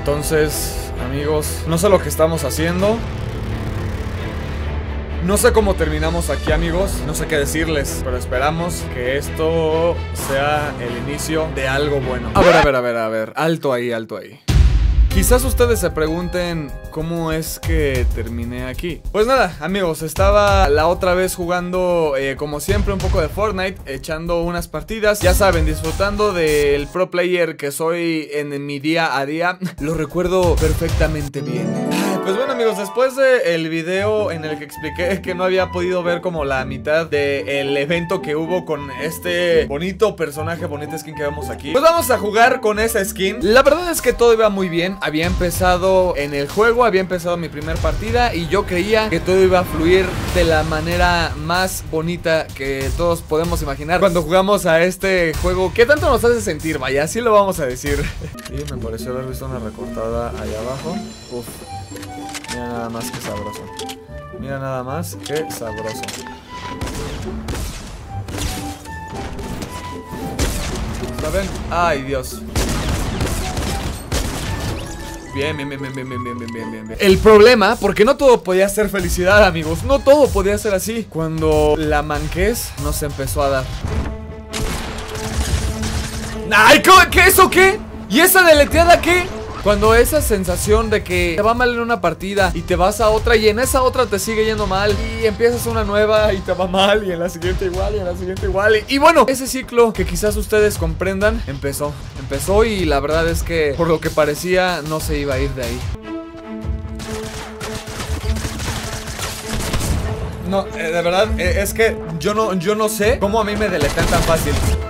Entonces, amigos, no sé lo que estamos haciendo. No sé cómo terminamos aquí, amigos. No sé qué decirles, pero esperamos que esto sea el inicio de algo bueno. A ver. Alto ahí, alto ahí. Quizás ustedes se pregunten cómo es que terminé aquí. Pues nada, amigos, estaba la otra vez jugando, como siempre, un poco de Fortnite, echando unas partidas. Ya saben, disfrutando del pro player que soy en mi día a día. Lo recuerdo perfectamente bien. Pues bueno, amigos, después del video en el que expliqué que no había podido ver como la mitad del evento que hubo con este bonito personaje, bonita skin que vemos aquí, pues vamos a jugar con esa skin. La verdad es que todo iba muy bien. Había empezado en el juego, había empezado mi primer partida y yo creía que todo iba a fluir de la manera más bonita que todos podemos imaginar cuando jugamos a este juego que tanto nos hace sentir, vaya, así lo vamos a decir. Y me pareció haber visto una recortada allá abajo. Uf. Mira nada más que sabroso. Mira nada más que sabroso. ¿Saben? Ay, Dios. Bien. El problema, porque no todo podía ser felicidad, amigos. No todo podía ser así. Cuando la manquez nos empezó a dar. ¡Ay! ¿Qué eso qué? ¿Y esa deleteada qué? Cuando esa sensación de que te va mal en una partida y te vas a otra y en esa otra te sigue yendo mal y empiezas una nueva y te va mal y en la siguiente igual y en la siguiente igual y bueno, ese ciclo que quizás ustedes comprendan empezó y la verdad es que por lo que parecía no se iba a ir de ahí. No, de verdad, es que yo no sé cómo a mí me deletan tan fácil.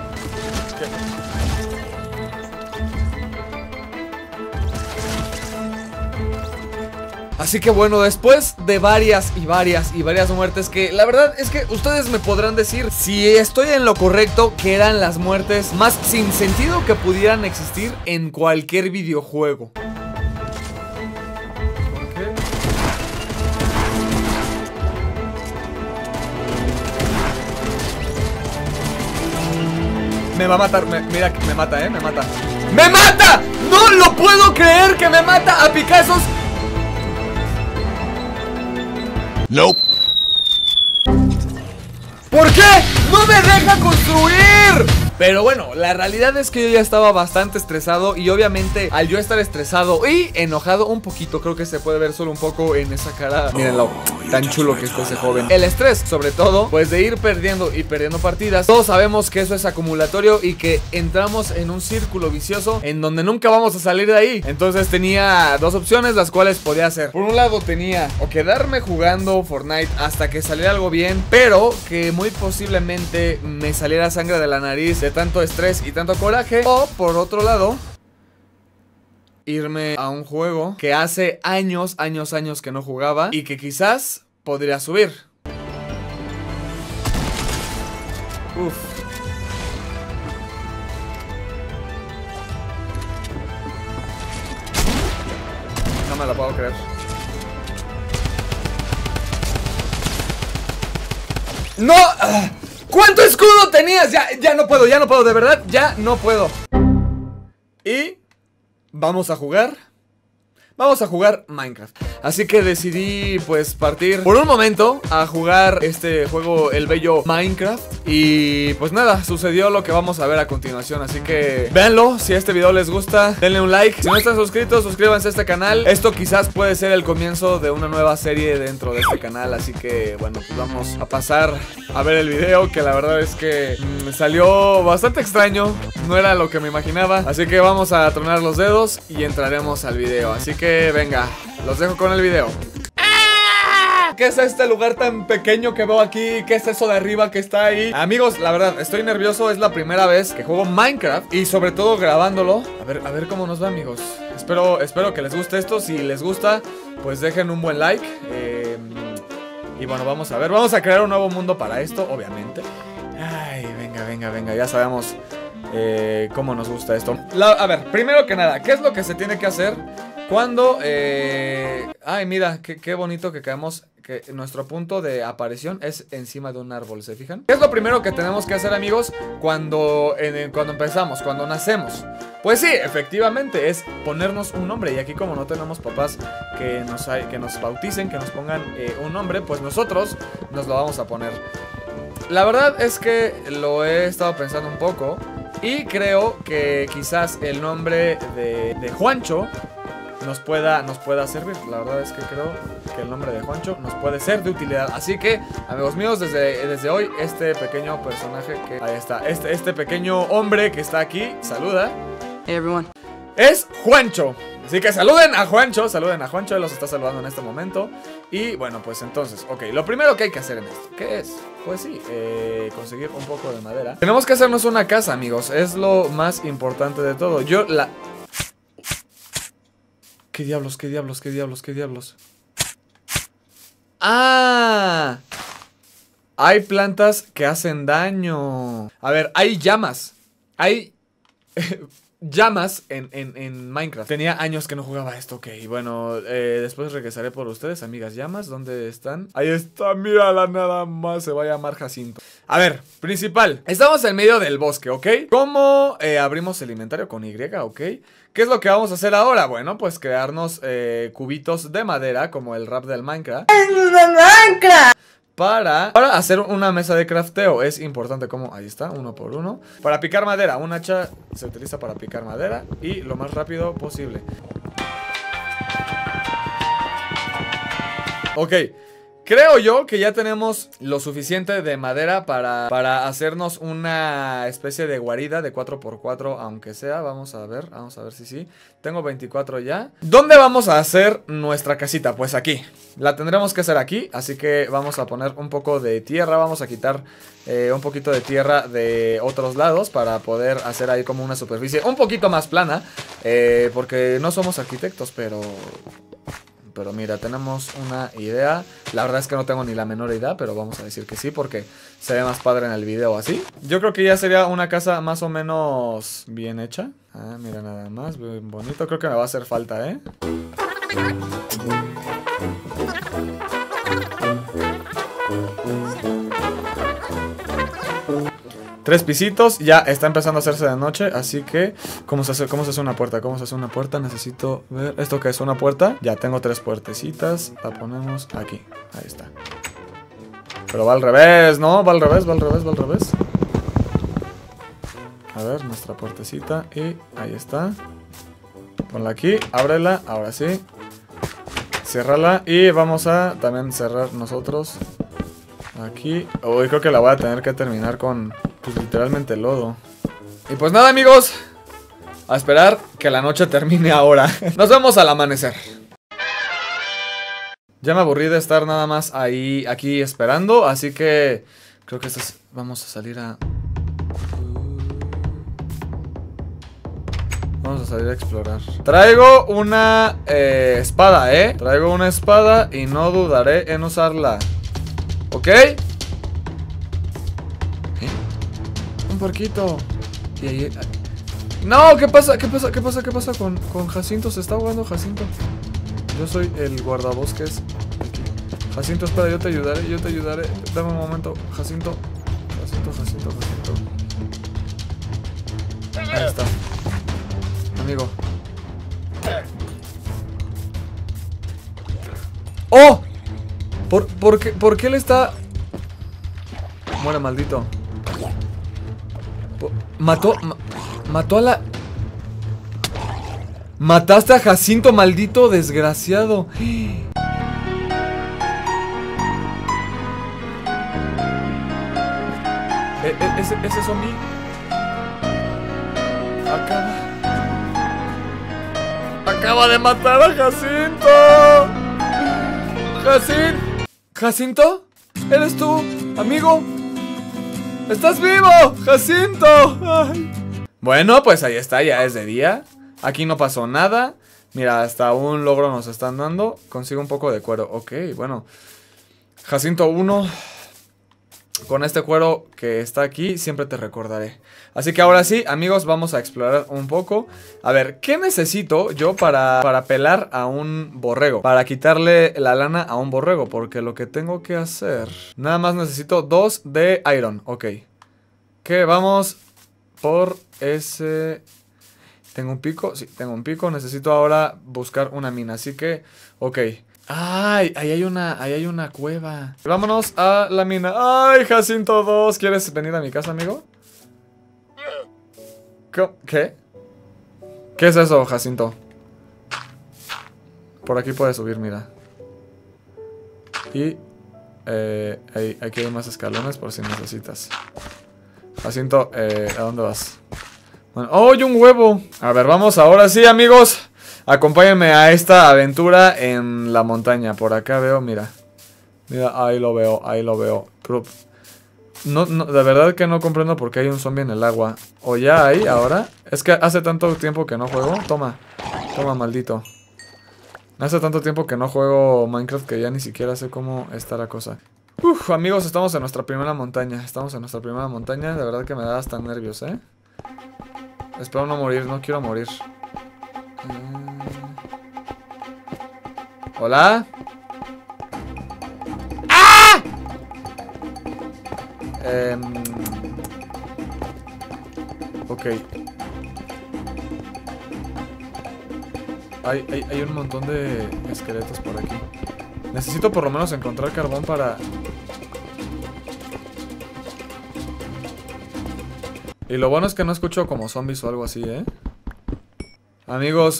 Así que bueno, después de varias muertes, que la verdad es que ustedes me podrán decir si estoy en lo correcto, que eran las muertes más sin sentido que pudieran existir en cualquier videojuego. ¿Por qué? Me va a matar, mira que me mata, me mata. ¡Me mata! ¡No lo puedo creer que me mata a picazos! Nope. ¿Por qué? ¡No me deja construir! Pero bueno, la realidad es que yo ya estaba bastante estresado y obviamente al yo estar estresado y enojado un poquito, creo que se puede ver solo un poco en esa cara. Mírenlo, tan chulo que está ese joven. El estrés, sobre todo, pues de ir perdiendo y perdiendo partidas. Todos sabemos que eso es acumulatorio y que entramos en un círculo vicioso en donde nunca vamos a salir de ahí. Entonces tenía dos opciones las cuales podía hacer. Por un lado tenía o quedarme jugando Fortnite hasta que saliera algo bien, pero que muy posiblemente me saliera sangre de la nariz de tanto estrés y tanto coraje. O por otro lado, irme a un juego que hace años que no jugaba y que quizás podría subir. Uf. No me la puedo creer. ¡No! ¿Cuánto escudo tenías? Ya no puedo, de verdad, ya no puedo. Y vamos a jugar Minecraft. Así que decidí pues partir por un momento a jugar este juego, el bello Minecraft. Y pues nada, sucedió lo que vamos a ver a continuación. Así que véanlo, si este video les gusta, denle un like. Si no están suscritos, suscríbanse a este canal. Esto quizás puede ser el comienzo de una nueva serie dentro de este canal. Así que bueno, pues vamos a pasar a ver el video, que la verdad es que salió bastante extraño. No era lo que me imaginaba. Así que vamos a tronar los dedos y entraremos al video. Así que venga, los dejo con el video. ¿Qué es este lugar tan pequeño que veo aquí? ¿Qué es eso de arriba que está ahí? Amigos, la verdad, estoy nervioso. Es la primera vez que juego Minecraft y sobre todo grabándolo. A ver cómo nos va, amigos. Espero que les guste esto. Si les gusta, pues dejen un buen like. Y bueno, vamos a ver. Vamos a crear un nuevo mundo para esto, obviamente. Ay, venga, ya sabemos cómo nos gusta esto. A ver, primero que nada, ¿qué es lo que se tiene que hacer Cuando, ay, mira, qué bonito que caemos, que nuestro punto de aparición es encima de un árbol, ¿se fijan? ¿Qué es lo primero que tenemos que hacer, amigos, cuando empezamos, cuando nacemos? Pues sí, efectivamente, es ponernos un nombre. Y aquí, como no tenemos papás que nos bauticen, que nos pongan un nombre, pues nosotros nos lo vamos a poner. La verdad es que lo he estado pensando un poco y creo que quizás el nombre de Juancho nos pueda servir. La verdad es que creo que el nombre de Juancho nos puede ser de utilidad. Así que, amigos míos, desde hoy, este pequeño personaje que... Ahí está, este pequeño hombre que está aquí, saluda. Hey everyone. Es Juancho. Así que saluden a Juancho, él los está saludando en este momento. Y bueno, pues entonces, ok, lo primero que hay que hacer en esto, ¿qué es? Pues sí, conseguir un poco de madera. Tenemos que hacernos una casa, amigos, es lo más importante de todo. ¿Qué diablos? ¡Ah! Hay plantas que hacen daño. A ver, hay llamas. Hay llamas en Minecraft. Tenía años que no jugaba esto, ok. Bueno, después regresaré por ustedes, amigas llamas. ¿Dónde están? Ahí está, mírala nada más. Se va a llamar Jacinto. A ver, principal. Estamos en medio del bosque, ¿ok? ¿Cómo abrimos el inventario? Con Y, ¿ok? ¿Qué es lo que vamos a hacer ahora? Bueno, pues crearnos cubitos de madera, como el rap del Minecraft. Para hacer una mesa de crafteo. Es importante como, ahí está, 1 por 1. Para picar madera, un hacha se utiliza para picar madera y lo más rápido posible. Ok, creo yo que ya tenemos lo suficiente de madera para hacernos una especie de guarida de 4x4, aunque sea. Vamos a ver si sí. Tengo 24 ya. ¿Dónde vamos a hacer nuestra casita? Pues aquí. La tendremos que hacer aquí, así que vamos a poner un poco de tierra. Vamos a quitar un poquito de tierra de otros lados para poder hacer ahí como una superficie un poquito más plana. Porque no somos arquitectos, pero mira, tenemos una idea. La verdad es que no tengo ni la menor idea, pero vamos a decir que sí, porque se ve más padre en el video así. Yo creo que ya sería una casa más o menos bien hecha. Ah, mira nada más, bien bonito. Creo que me va a hacer falta, ¿eh? 3 pisitos, ya está empezando a hacerse de noche, así que ¿cómo se hace una puerta? Necesito ver, ¿esto qué es? ¿Una puerta? Ya, tengo 3 puertecitas, la ponemos aquí, ahí está. Pero va al revés, ¿no? Va al revés. A ver, nuestra puertecita y ahí está. Ponla aquí, ábrela, ahora sí. Ciérrala y vamos a también cerrar nosotros aquí. Uy, creo que la voy a tener que terminar con... pues literalmente lodo. Y pues nada, amigos, a esperar que la noche termine ahora. Nos vemos al amanecer. Ya me aburrí de estar nada más aquí esperando, así que creo que vamos a salir a... vamos a salir a explorar. Traigo una espada, Traigo una espada y no dudaré en usarla. ¿Ok? Un porquito. Y ahí... ¡No! ¿Qué pasa con Jacinto? Se está ahogando Jacinto. Yo soy el guardabosques aquí. Jacinto, espera, yo te ayudaré. Dame un momento, Jacinto. Ahí está. Amigo. ¡Oh! ¿Por qué le está...? Muere, maldito. Mató a la... Mataste a Jacinto, maldito desgraciado. Ese zombie acaba de matar a Jacinto. ¿Jacinto? ¿Eres tú, amigo? ¡Estás vivo, Jacinto! Ay. Bueno, pues ahí está, ya es de día. Aquí no pasó nada. Mira, hasta un logro nos están dando. Consigo un poco de cuero. Ok, bueno. Jacinto 1. con este cuero que está aquí, siempre te recordaré. Así que ahora sí, amigos, vamos a explorar un poco. A ver, ¿qué necesito yo para pelar a un borrego? Para quitarle la lana a un borrego. Porque lo que tengo que hacer... Nada más necesito 2 de iron. Ok. Que vamos por ese... ¿Tengo un pico? Sí, tengo un pico. Necesito ahora buscar una mina. Así que, ok. ¡Ay! Ahí hay una cueva. Vámonos a la mina. ¡Ay, Jacinto 2! ¿Quieres venir a mi casa, amigo? ¿Qué? ¿Qué es eso, Jacinto? Por aquí puedes subir, mira. Y... aquí hay más escalones por si necesitas. Jacinto, ¿a dónde vas? Bueno, ¡oh, y un huevo! A ver, vamos ahora sí, amigos. Acompáñenme a esta aventura en la montaña. Por acá veo, mira. Mira, ahí lo veo, ahí lo veo. Pero no, de verdad que no comprendo por qué hay un zombie en el agua. ¿O ya hay ahora? Es que hace tanto tiempo que no juego. Toma, toma, maldito. Hace tanto tiempo que no juego Minecraft que ya ni siquiera sé cómo está la cosa. Uf, amigos, estamos en nuestra primera montaña. Estamos en nuestra primera montaña. De verdad que me da hasta nervios, ¿eh? Espero no morir, no quiero morir. ¿Hola? ¡Ah! Ok. Hay un montón de esqueletos por aquí. Necesito por lo menos encontrar carbón para... Y lo bueno es que no escucho como zombies o algo así, ¿eh? Amigos,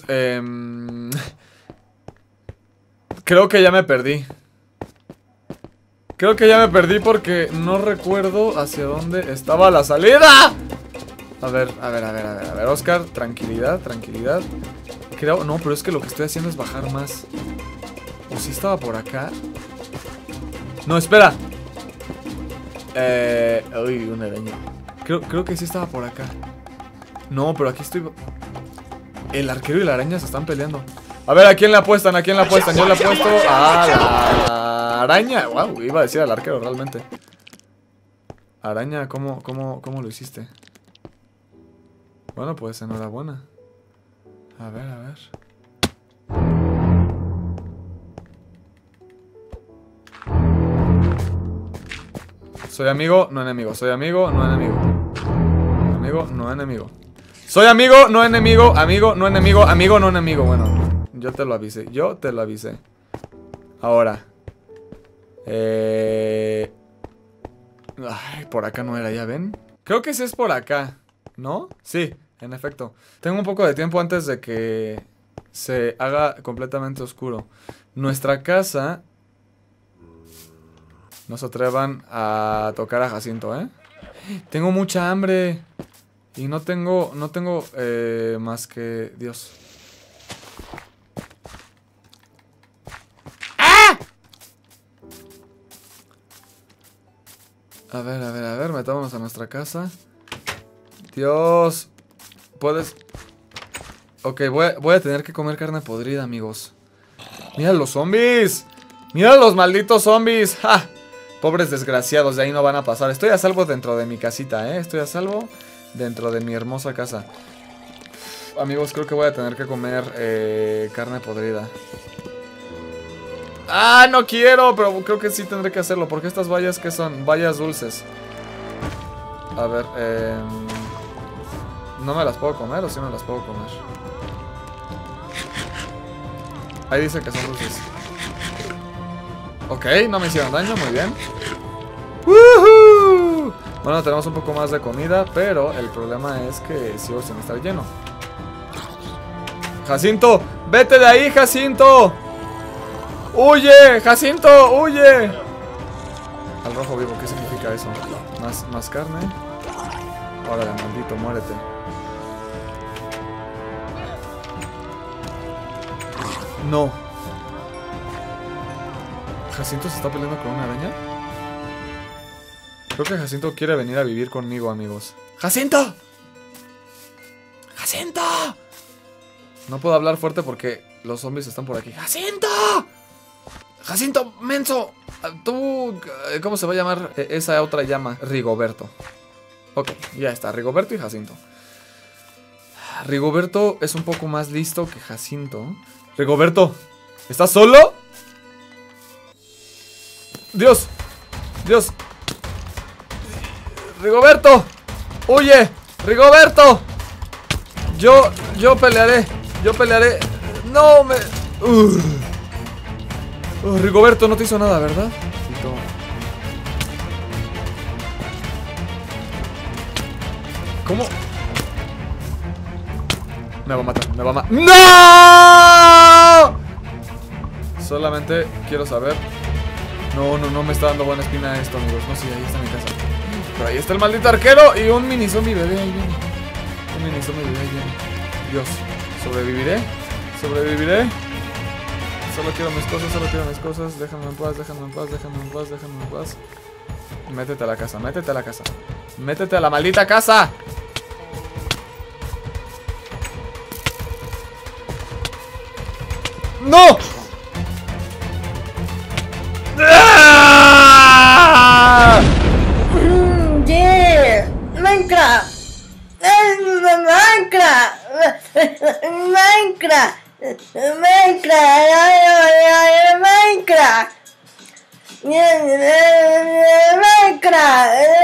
creo que ya me perdí. Creo que ya me perdí porque no recuerdo hacia dónde estaba la salida. A ver, Oscar, tranquilidad, tranquilidad. Creo, no, pero es que lo que estoy haciendo es bajar más. ¿O si estaba por acá? No, espera. Uy, una araña. Creo que sí estaba por acá. No, pero aquí estoy... El arquero y la araña se están peleando. A ver, ¿a quién le apuestan? ¿A quién le apuestan? Yo le apuesto a la araña. Wow, iba a decir al arquero realmente. Araña, ¿cómo lo hiciste? Bueno, pues enhorabuena. A ver, a ver. Soy amigo, no enemigo. Soy amigo, no enemigo. Amigo, no enemigo. Soy amigo, no enemigo. Amigo, no enemigo. Amigo, no enemigo. Bueno, yo te lo avisé. Yo te lo avisé. Ahora. Ay, por acá no era, ¿ya ven? Creo que sí es por acá, ¿no? Sí, en efecto. Tengo un poco de tiempo antes de que se haga completamente oscuro. Nuestra casa... No se atrevan a tocar a Jacinto, ¿eh? Tengo mucha hambre. Y no tengo más que... Dios. ¡Ah! A ver, metámonos a nuestra casa. Dios. Puedes... Ok, voy a tener que comer carne podrida, amigos. ¡Mira los zombies! ¡Mira los malditos zombies! ¡Ja! Pobres desgraciados, de ahí no van a pasar. Estoy a salvo dentro de mi casita, ¿eh? Estoy a salvo dentro de mi hermosa casa. Amigos, creo que voy a tener que comer carne podrida. ¡Ah, no quiero! Pero creo que sí tendré que hacerlo. Porque estas bayas, ¿qué son? Bayas dulces. A ver, ¿no me las puedo comer o sí me las puedo comer? Ahí dice que son dulces. Ok, no me hicieron daño, muy bien. ¡Woohoo! Bueno, tenemos un poco más de comida, pero el problema es que sigo sin estar lleno. ¡Jacinto! ¡Vete de ahí, Jacinto! ¡Huye! ¡Jacinto! ¡Huye! Al rojo vivo, ¿qué significa eso? Más carne. Órale, maldito, muérete. No. ¿Jacinto se está peleando con una araña? Creo que Jacinto quiere venir a vivir conmigo, amigos. ¡Jacinto! ¡Jacinto! No puedo hablar fuerte porque los zombies están por aquí. ¡Jacinto! ¡Jacinto, menso! Tú, ¿cómo se va a llamar esa otra llama? Rigoberto. Ok, ya está, Rigoberto y Jacinto. Rigoberto es un poco más listo que Jacinto. Rigoberto, ¿estás solo? Dios, Dios. Rigoberto, huye, Rigoberto. Yo pelearé, No me... Rigoberto no te hizo nada, ¿verdad? ¿Cómo? Me va a matar, me va a matar. ¡No! Solamente quiero saber. No me está dando buena espina esto, amigos. No, sí, ahí está mi casa. Pero ahí está el maldito arquero y un mini zombie bebé, ahí viene. Un mini zombie bebé, ahí viene. Dios, ¿sobreviviré? Solo quiero mis cosas, déjame en paz. Métete a la casa. Métete a la maldita casa. ¡No! ¡Ah! Yeah, Minecraft. Minecraft.